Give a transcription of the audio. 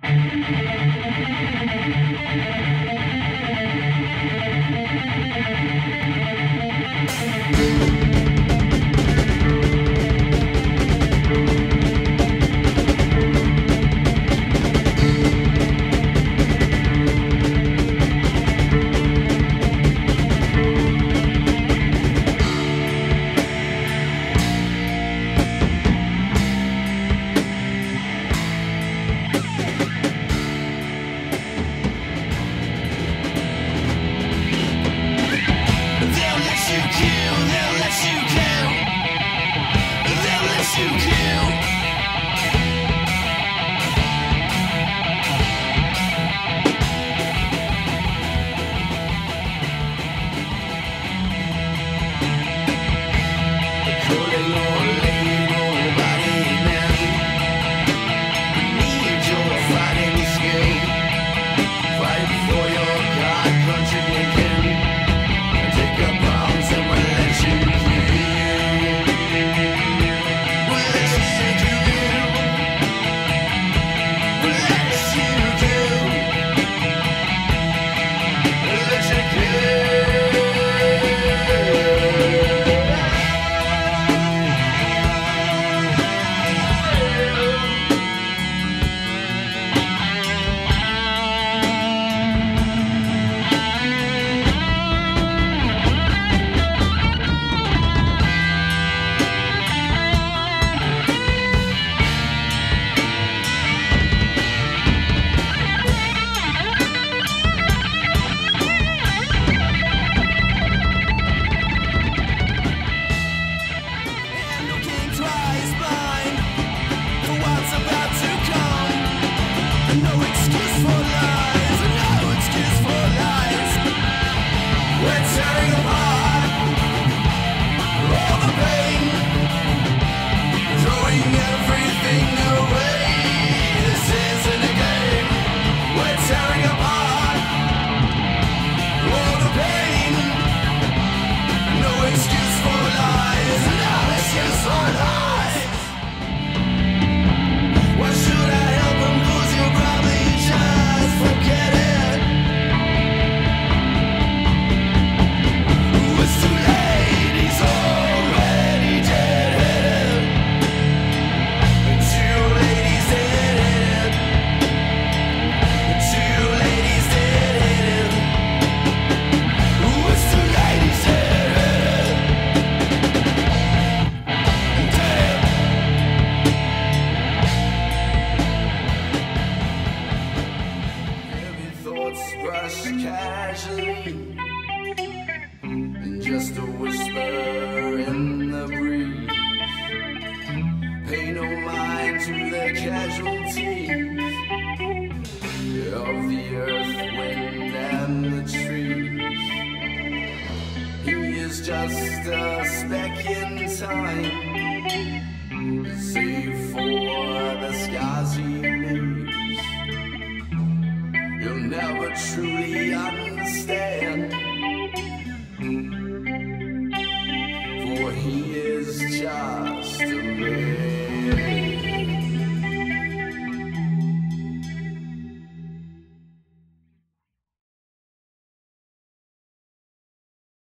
just a whisper in the breeze. Pay no mind to the casualties of the earth, wind, and the trees. He is just a speck in time, save for the scars he leaves. You'll never truly understand, for he is just